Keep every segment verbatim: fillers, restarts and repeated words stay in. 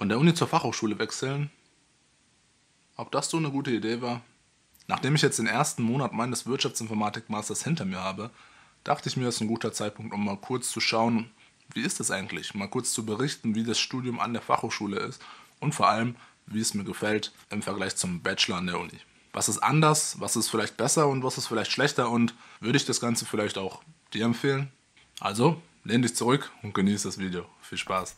Von der Uni zur Fachhochschule wechseln, ob das so eine gute Idee war? Nachdem ich jetzt den ersten Monat meines Wirtschaftsinformatik-Masters hinter mir habe, dachte ich mir, es ist ein guter Zeitpunkt, um mal kurz zu schauen, wie ist es eigentlich? Mal kurz zu berichten, wie das Studium an der Fachhochschule ist und vor allem, wie es mir gefällt im Vergleich zum Bachelor an der Uni. Was ist anders, was ist vielleicht besser und was ist vielleicht schlechter und würde ich das Ganze vielleicht auch dir empfehlen? Also, lehn dich zurück und genieße das Video. Viel Spaß!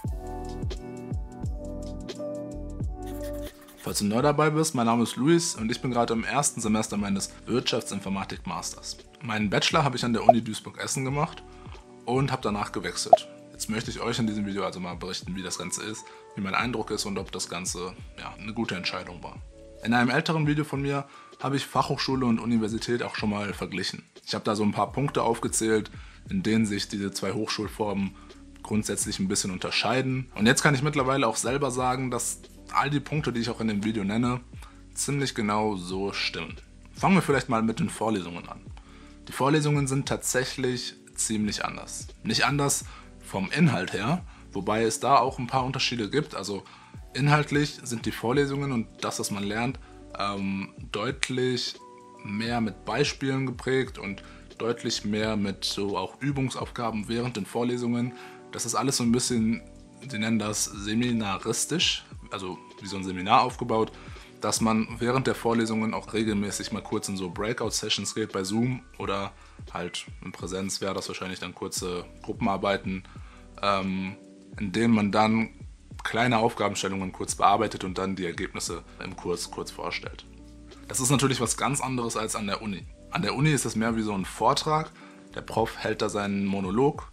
Falls du neu dabei bist, mein Name ist Luis und ich bin gerade im ersten Semester meines Wirtschaftsinformatik-Masters. Meinen Bachelor habe ich an der Uni Duisburg-Essen gemacht und habe danach gewechselt. Jetzt möchte ich euch in diesem Video also mal berichten, wie das Ganze ist, wie mein Eindruck ist und ob das Ganze ja, eine gute Entscheidung war. In einem älteren Video von mir habe ich Fachhochschule und Universität auch schon mal verglichen. Ich habe da so ein paar Punkte aufgezählt, in denen sich diese zwei Hochschulformen grundsätzlich ein bisschen unterscheiden. Und jetzt kann ich mittlerweile auch selber sagen, dass all die Punkte, die ich auch in dem Video nenne, ziemlich genau so stimmen. Fangen wir vielleicht mal mit den Vorlesungen an. Die Vorlesungen sind tatsächlich ziemlich anders. Nicht anders vom Inhalt her, wobei es da auch ein paar Unterschiede gibt. Also inhaltlich sind die Vorlesungen und das, was man lernt, ähm, deutlich mehr mit Beispielen geprägt und deutlich mehr mit so auch Übungsaufgaben während den Vorlesungen. Das ist alles so ein bisschen, sie nennen das seminaristisch, also wie so ein Seminar aufgebaut, dass man während der Vorlesungen auch regelmäßig mal kurz in so Breakout-Sessions geht bei Zoom oder halt in Präsenz wäre das wahrscheinlich dann kurze Gruppenarbeiten, ähm, in denen man dann kleine Aufgabenstellungen kurz bearbeitet und dann die Ergebnisse im Kurs kurz vorstellt. Das ist natürlich was ganz anderes als an der Uni. An der Uni ist es mehr wie so ein Vortrag, der Prof hält da seinen Monolog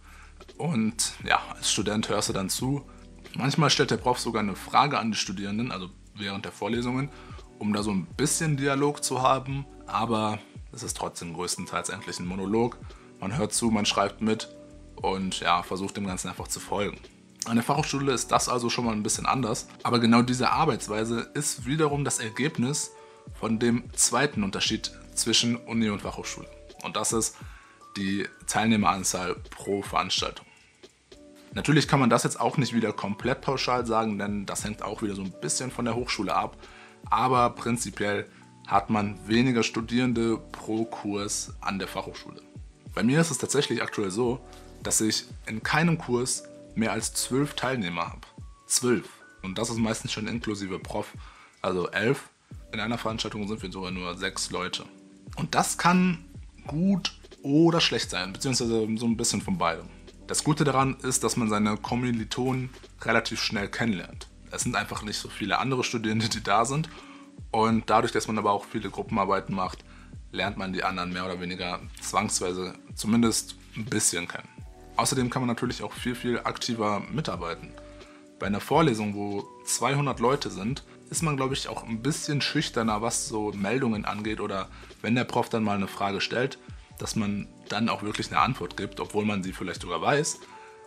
und ja, als Student hörst du dann zu. Manchmal stellt der Prof sogar eine Frage an die Studierenden, also während der Vorlesungen, um da so ein bisschen Dialog zu haben, aber es ist trotzdem größtenteils eigentlich ein Monolog. Man hört zu, man schreibt mit und ja, versucht dem Ganzen einfach zu folgen. An der Fachhochschule ist das also schon mal ein bisschen anders, aber genau diese Arbeitsweise ist wiederum das Ergebnis von dem zweiten Unterschied zwischen Uni und Fachhochschule. Und das ist die Teilnehmeranzahl pro Veranstaltung. Natürlich kann man das jetzt auch nicht wieder komplett pauschal sagen, denn das hängt auch wieder so ein bisschen von der Hochschule ab. Aber prinzipiell hat man weniger Studierende pro Kurs an der Fachhochschule. Bei mir ist es tatsächlich aktuell so, dass ich in keinem Kurs mehr als zwölf Teilnehmer habe. Zwölf. Und das ist meistens schon inklusive Prof. Also elf. In einer Veranstaltung sind wir sogar nur sechs Leute. Und das kann gut oder schlecht sein, beziehungsweise so ein bisschen von beidem. Das Gute daran ist, dass man seine Kommilitonen relativ schnell kennenlernt. Es sind einfach nicht so viele andere Studierende, die da sind. Und dadurch, dass man aber auch viele Gruppenarbeiten macht, lernt man die anderen mehr oder weniger zwangsweise zumindest ein bisschen kennen. Außerdem kann man natürlich auch viel, viel aktiver mitarbeiten. Bei einer Vorlesung, wo zweihundert Leute sind, ist man, glaube ich, auch ein bisschen schüchterner, was so Meldungen angeht oder wenn der Prof dann mal eine Frage stellt, dass man dann auch wirklich eine Antwort gibt, obwohl man sie vielleicht sogar weiß.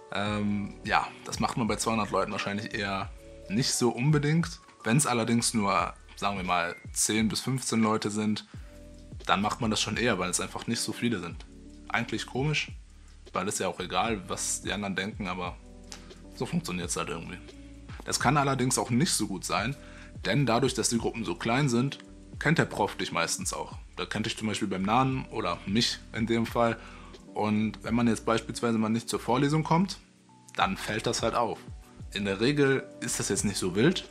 Ähm, ja, das macht man bei zweihundert Leuten wahrscheinlich eher nicht so unbedingt. Wenn es allerdings nur, sagen wir mal, zehn bis fünfzehn Leute sind, dann macht man das schon eher, weil es einfach nicht so viele sind. Eigentlich komisch, weil es ja auch egal, was die anderen denken, aber so funktioniert es halt irgendwie. Das kann allerdings auch nicht so gut sein, denn dadurch, dass die Gruppen so klein sind, kennt der Prof dich meistens auch. Da kennt dich zum Beispiel beim Namen oder mich in dem Fall. Und wenn man jetzt beispielsweise mal nicht zur Vorlesung kommt, dann fällt das halt auf. In der Regel ist das jetzt nicht so wild,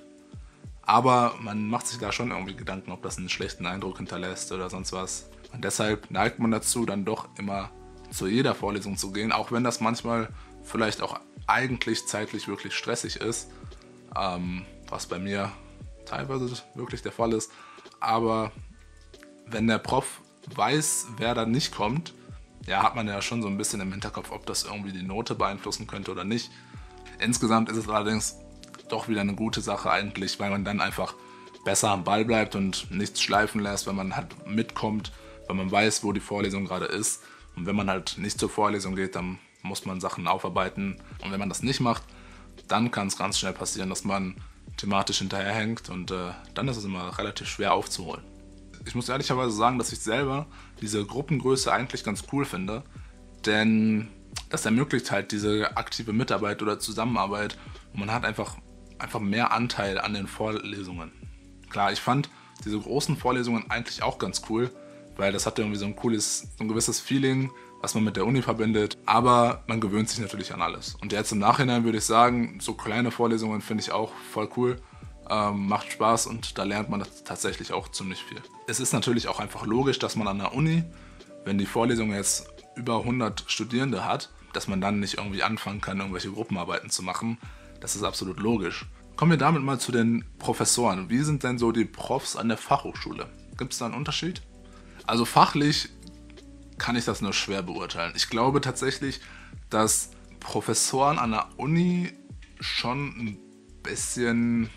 aber man macht sich da schon irgendwie Gedanken, ob das einen schlechten Eindruck hinterlässt oder sonst was. Und deshalb neigt man dazu, dann doch immer zu jeder Vorlesung zu gehen, auch wenn das manchmal vielleicht auch eigentlich zeitlich wirklich stressig ist, ähm, was bei mir teilweise wirklich der Fall ist. Aber wenn der Prof weiß, wer da nicht kommt, ja, hat man ja schon so ein bisschen im Hinterkopf, ob das irgendwie die Note beeinflussen könnte oder nicht. Insgesamt ist es allerdings doch wieder eine gute Sache eigentlich, weil man dann einfach besser am Ball bleibt und nichts schleifen lässt, wenn man halt mitkommt, wenn man weiß, wo die Vorlesung gerade ist. Und wenn man halt nicht zur Vorlesung geht, dann muss man Sachen aufarbeiten. Und wenn man das nicht macht, dann kann es ganz schnell passieren, dass man thematisch hinterherhängt und äh, dann ist es immer relativ schwer aufzuholen. Ich muss ehrlicherweise sagen, dass ich selber diese Gruppengröße eigentlich ganz cool finde, denn das ermöglicht halt diese aktive Mitarbeit oder Zusammenarbeit und man hat einfach einfach mehr Anteil an den Vorlesungen. Klar, ich fand diese großen Vorlesungen eigentlich auch ganz cool, weil das hatte irgendwie so ein cooles, so ein gewisses Feeling, was man mit der Uni verbindet, aber man gewöhnt sich natürlich an alles. Und jetzt im Nachhinein würde ich sagen, so kleine Vorlesungen finde ich auch voll cool, ähm, macht Spaß und da lernt man tatsächlich auch ziemlich viel. Es ist natürlich auch einfach logisch, dass man an der Uni, wenn die Vorlesung jetzt über hundert Studierende hat, dass man dann nicht irgendwie anfangen kann, irgendwelche Gruppenarbeiten zu machen. Das ist absolut logisch. Kommen wir damit mal zu den Professoren. Wie sind denn so die Profs an der Fachhochschule? Gibt es da einen Unterschied? Also fachlich kann ich das nur schwer beurteilen. Ich glaube tatsächlich, dass Professoren an der Uni schon ein bisschen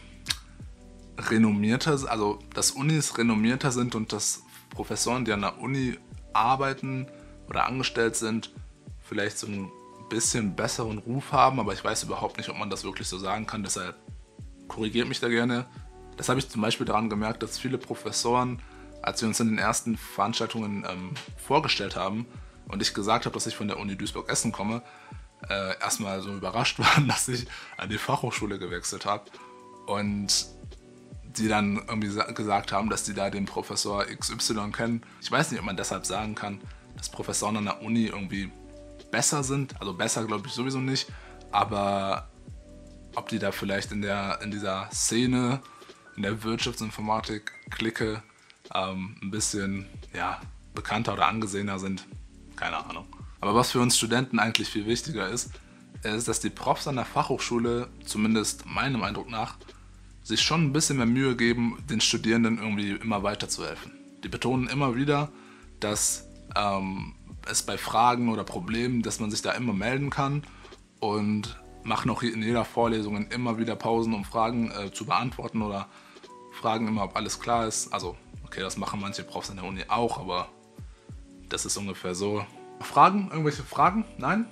renommierter sind, also dass Unis renommierter sind und dass Professoren, die an der Uni arbeiten oder angestellt sind, vielleicht so ein bisschen besseren Ruf haben, aber ich weiß überhaupt nicht, ob man das wirklich so sagen kann, deshalb korrigiert mich da gerne. Das habe ich zum Beispiel daran gemerkt, dass viele Professoren, als wir uns in den ersten Veranstaltungen ähm, vorgestellt haben und ich gesagt habe, dass ich von der Uni Duisburg-Essen komme, äh, erstmal so überrascht waren, dass ich an die Fachhochschule gewechselt habe und die dann irgendwie gesagt haben, dass die da den Professor X Y kennen. Ich weiß nicht, ob man deshalb sagen kann, dass Professoren an der Uni irgendwie besser sind. Also besser glaube ich sowieso nicht, aber ob die da vielleicht in, der, in dieser Szene, in der Wirtschaftsinformatik-Clique ähm, ein bisschen ja, bekannter oder angesehener sind, keine Ahnung. Aber was für uns Studenten eigentlich viel wichtiger ist, ist, dass die Profs an der Fachhochschule, zumindest meinem Eindruck nach, sich schon ein bisschen mehr Mühe geben, den Studierenden irgendwie immer weiterzuhelfen. Die betonen immer wieder, dass ähm, es bei Fragen oder Problemen, dass man sich da immer melden kann und machen auch in jeder Vorlesung immer wieder Pausen, um Fragen äh, zu beantworten oder fragen immer, ob alles klar ist. Also, okay, das machen manche Profs an der Uni auch, aber das ist ungefähr so. Fragen? Irgendwelche Fragen? Nein?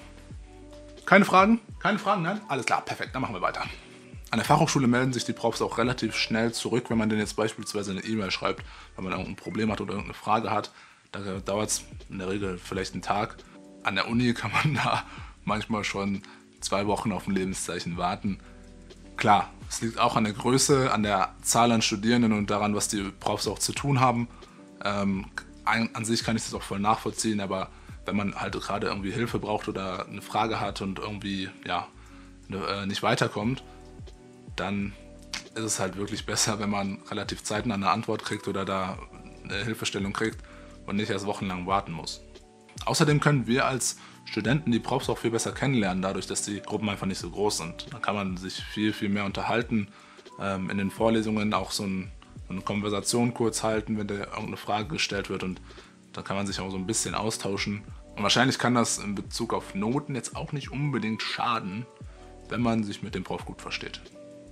Keine Fragen? Keine Fragen? Nein? Alles klar, perfekt, dann machen wir weiter. An der Fachhochschule melden sich die Profs auch relativ schnell zurück, wenn man denen jetzt beispielsweise eine E-Mail schreibt, wenn man irgendein Problem hat oder irgendeine Frage hat. Da dauert es in der Regel vielleicht einen Tag. An der Uni kann man da manchmal schon zwei Wochen auf ein Lebenszeichen warten. Klar, es liegt auch an der Größe, an der Zahl an Studierenden und daran, was die Profs auch zu tun haben. Ähm, an, an sich kann ich das auch voll nachvollziehen, aber wenn man halt gerade irgendwie Hilfe braucht oder eine Frage hat und irgendwie ja, ne, nicht weiterkommt, dann ist es halt wirklich besser, wenn man relativ zeitnah eine Antwort kriegt oder da eine Hilfestellung kriegt und nicht erst wochenlang warten muss. Außerdem können wir als Studenten die Profs auch viel besser kennenlernen, dadurch, dass die Gruppen einfach nicht so groß sind. Da kann man sich viel, viel mehr unterhalten, ähm, in den Vorlesungen auch so, ein, so eine Konversation kurz halten, wenn da irgendeine Frage gestellt wird und dann kann man sich auch so ein bisschen austauschen. Und wahrscheinlich kann das in Bezug auf Noten jetzt auch nicht unbedingt schaden, wenn man sich mit dem Prof gut versteht.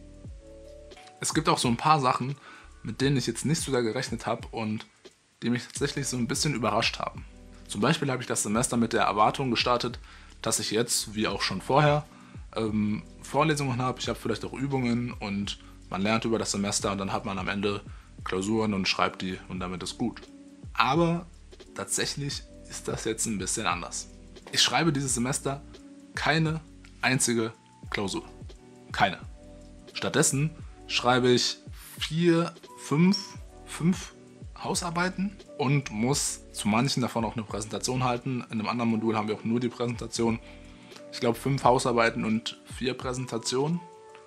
Es gibt auch so ein paar Sachen, mit denen ich jetzt nicht so sehr gerechnet habe und die mich tatsächlich so ein bisschen überrascht haben. Zum Beispiel habe ich das Semester mit der Erwartung gestartet, dass ich jetzt, wie auch schon vorher, ähm, Vorlesungen habe, ich habe vielleicht auch Übungen und man lernt über das Semester und dann hat man am Ende Klausuren und schreibt die und damit ist gut. Aber tatsächlich ist das jetzt ein bisschen anders. Ich schreibe dieses Semester keine einzige Klausur. Keine. Stattdessen schreibe ich vier, fünf, fünf Hausarbeiten und muss zu manchen davon auch eine Präsentation halten. In einem anderen Modul haben wir auch nur die Präsentation. Ich glaube fünf Hausarbeiten und vier Präsentationen.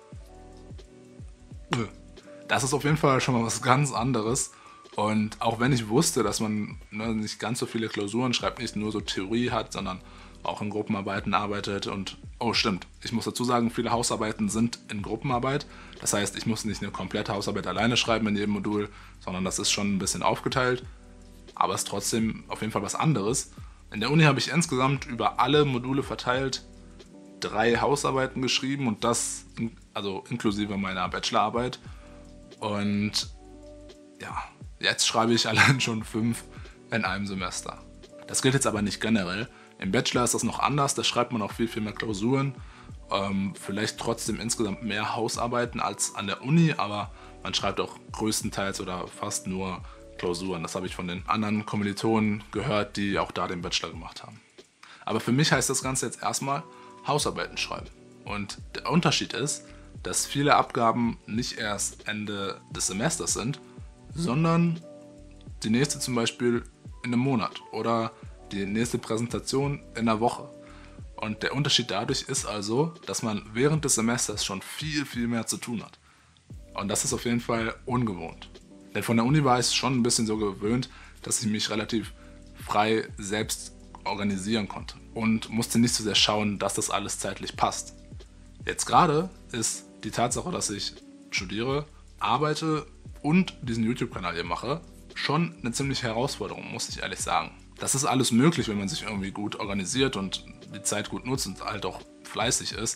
Das ist auf jeden Fall schon mal was ganz anderes. Und auch wenn ich wusste, dass man ne, nicht ganz so viele Klausuren schreibt, nicht nur so Theorie hat, sondern auch in Gruppenarbeiten arbeitet und, oh stimmt, ich muss dazu sagen, viele Hausarbeiten sind in Gruppenarbeit. Das heißt, ich muss nicht eine komplette Hausarbeit alleine schreiben in jedem Modul, sondern das ist schon ein bisschen aufgeteilt. Aber es ist trotzdem auf jeden Fall was anderes. In der Uni habe ich insgesamt über alle Module verteilt drei Hausarbeiten geschrieben und das also inklusive meiner Bachelorarbeit. Und ja, jetzt schreibe ich allein schon fünf in einem Semester. Das gilt jetzt aber nicht generell. Im Bachelor ist das noch anders, da schreibt man auch viel, viel mehr Klausuren. Ähm, vielleicht trotzdem insgesamt mehr Hausarbeiten als an der Uni, aber man schreibt auch größtenteils oder fast nur Klausuren. Das habe ich von den anderen Kommilitonen gehört, die auch da den Bachelor gemacht haben. Aber für mich heißt das Ganze jetzt erstmal Hausarbeiten schreiben. Und der Unterschied ist, dass viele Abgaben nicht erst Ende des Semesters sind, sondern die nächste zum Beispiel in einem Monat oder die nächste Präsentation in einer Woche. Und der Unterschied dadurch ist also, dass man während des Semesters schon viel, viel mehr zu tun hat. Und das ist auf jeden Fall ungewohnt. Denn von der Uni war ich schon ein bisschen so gewöhnt, dass ich mich relativ frei selbst organisieren konnte und musste nicht so sehr schauen, dass das alles zeitlich passt. Jetzt gerade ist die Tatsache, dass ich studiere, arbeite und diesen YouTube-Kanal hier mache, schon eine ziemliche Herausforderung, muss ich ehrlich sagen. Das ist alles möglich, wenn man sich irgendwie gut organisiert und die Zeit gut nutzt und halt auch fleißig ist.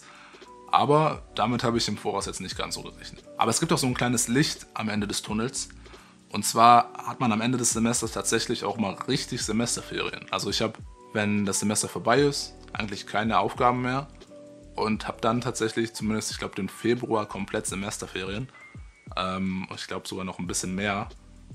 Aber damit habe ich im Voraus jetzt nicht ganz so gerechnet. Aber es gibt auch so ein kleines Licht am Ende des Tunnels. Und zwar hat man am Ende des Semesters tatsächlich auch mal richtig Semesterferien. Also ich habe, wenn das Semester vorbei ist, eigentlich keine Aufgaben mehr. Und habe dann tatsächlich zumindest, ich glaube, den Februar komplett Semesterferien. Ähm, ich glaube sogar noch ein bisschen mehr.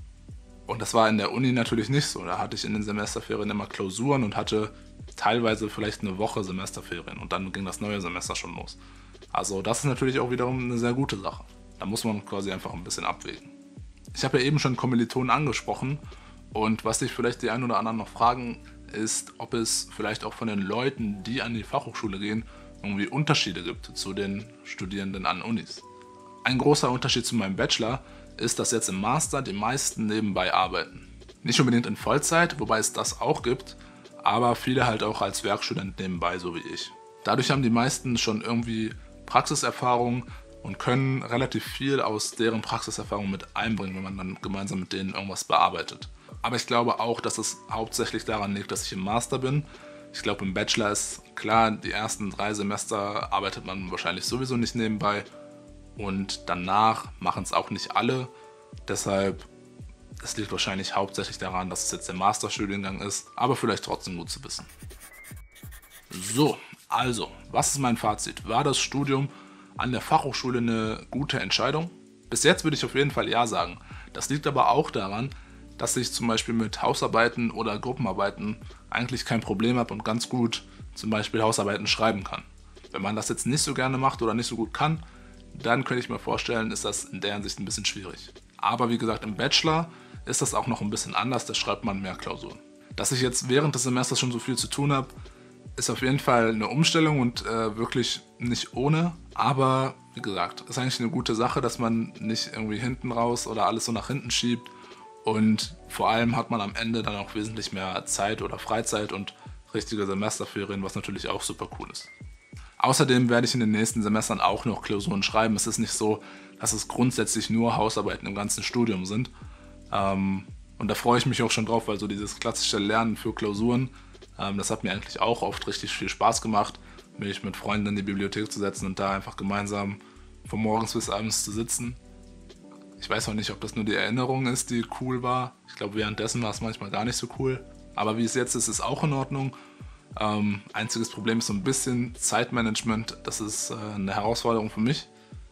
Und das war in der Uni natürlich nicht so. Da hatte ich in den Semesterferien immer Klausuren und hatte teilweise vielleicht eine Woche Semesterferien. Und dann ging das neue Semester schon los. Also das ist natürlich auch wiederum eine sehr gute Sache. Da muss man quasi einfach ein bisschen abwägen. Ich habe ja eben schon Kommilitonen angesprochen. Und was sich vielleicht die einen oder anderen noch fragen, ist, ob es vielleicht auch von den Leuten, die an die Fachhochschule gehen, irgendwie Unterschiede gibt zu den Studierenden an Unis. Ein großer Unterschied zu meinem Bachelor ist, dass jetzt im Master die meisten nebenbei arbeiten. Nicht unbedingt in Vollzeit, wobei es das auch gibt, aber viele halt auch als Werkstudent nebenbei, so wie ich. Dadurch haben die meisten schon irgendwie Praxiserfahrung und können relativ viel aus deren Praxiserfahrung mit einbringen, wenn man dann gemeinsam mit denen irgendwas bearbeitet. Aber ich glaube auch, dass es hauptsächlich daran liegt, dass ich im Master bin. Ich glaube, im Bachelor ist klar, die ersten drei Semester arbeitet man wahrscheinlich sowieso nicht nebenbei und danach machen es auch nicht alle. Deshalb, es liegt wahrscheinlich hauptsächlich daran, dass es jetzt der Masterstudiengang ist, aber vielleicht trotzdem gut zu wissen. So, also, was ist mein Fazit? War das Studium an der Fachhochschule eine gute Entscheidung? Bis jetzt würde ich auf jeden Fall ja sagen. Das liegt aber auch daran, dass ich zum Beispiel mit Hausarbeiten oder Gruppenarbeiten eigentlich kein Problem habe und ganz gut zum Beispiel Hausarbeiten schreiben kann. Wenn man das jetzt nicht so gerne macht oder nicht so gut kann, dann könnte ich mir vorstellen, ist das in der Hinsicht ein bisschen schwierig. Aber wie gesagt, im Bachelor ist das auch noch ein bisschen anders, da schreibt man mehr Klausuren. Dass ich jetzt während des Semesters schon so viel zu tun habe, ist auf jeden Fall eine Umstellung und äh, wirklich nicht ohne. Aber wie gesagt, ist eigentlich eine gute Sache, dass man nicht irgendwie hinten raus oder alles so nach hinten schiebt. Und vor allem hat man am Ende dann auch wesentlich mehr Zeit oder Freizeit und richtige Semesterferien, was natürlich auch super cool ist. Außerdem werde ich in den nächsten Semestern auch noch Klausuren schreiben. Es ist nicht so, dass es grundsätzlich nur Hausarbeiten im ganzen Studium sind. Ähm, und da freue ich mich auch schon drauf, weil so dieses klassische Lernen für Klausuren, ähm, das hat mir eigentlich auch oft richtig viel Spaß gemacht, mich mit Freunden in die Bibliothek zu setzen und da einfach gemeinsam von morgens bis abends zu sitzen. Ich weiß auch nicht, ob das nur die Erinnerung ist, die cool war. Ich glaube, währenddessen war es manchmal gar nicht so cool. Aber wie es jetzt ist, ist auch in Ordnung. Ähm, einziges Problem ist so ein bisschen Zeitmanagement. Das ist äh, eine Herausforderung für mich.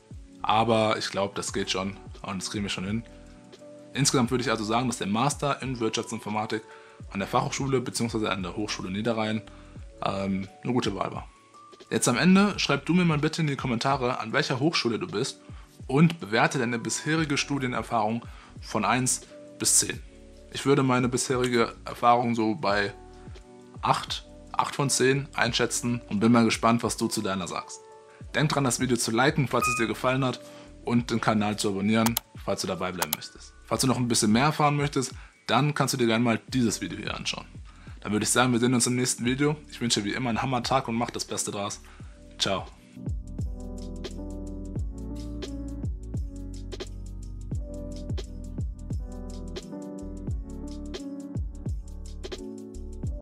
Aber ich glaube, das geht schon und das kriegen wir schon hin. Insgesamt würde ich also sagen, dass der Master in Wirtschaftsinformatik an der Fachhochschule bzw. an der Hochschule Niederrhein ähm, eine gute Wahl war. Jetzt am Ende schreib du mir mal bitte in die Kommentare, an welcher Hochschule du bist und bewerte deine bisherige Studienerfahrung von eins bis zehn. Ich würde meine bisherige Erfahrung so bei acht, acht von zehn einschätzen und bin mal gespannt, was du zu deiner sagst. Denk dran, das Video zu liken, falls es dir gefallen hat und den Kanal zu abonnieren, falls du dabei bleiben möchtest. Falls du noch ein bisschen mehr erfahren möchtest, dann kannst du dir gerne mal dieses Video hier anschauen. Dann würde ich sagen, wir sehen uns im nächsten Video. Ich wünsche dir wie immer einen Hammer-Tag und mach das Beste draus. Ciao.